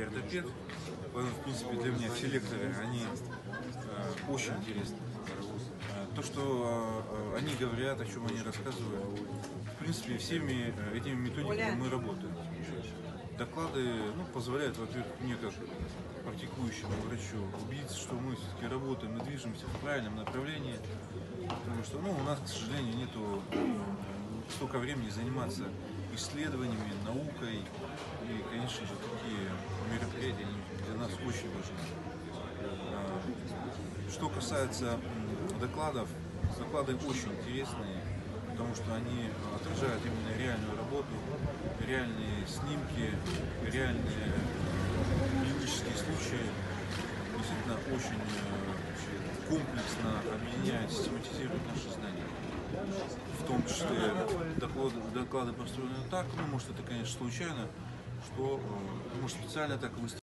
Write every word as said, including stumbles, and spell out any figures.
ортопед, поэтому, в принципе, для меня все лекторы, они э, очень интересны. Э, то, что э, они говорят, о чем они рассказывают, в принципе, всеми э, этими методиками мы работаем. Доклады ну, позволяют, во-первых, мне как практикующему врачу убедиться, что мы все-таки работаем и движемся в правильном направлении, потому что ну, у нас, к сожалению, нету столько времени заниматься исследованиями, наукой, и, конечно же, такие мероприятия для нас очень важны. Что касается докладов, доклады очень интересные, потому что они отражают именно реальную работу, реальные снимки, реальные клинические случаи. Действительно очень комплексно объединяют, систематизируют наши знания. В том числе доклады, доклады построены так, ну, может, это, конечно, случайно, что, может, специально так выстроено.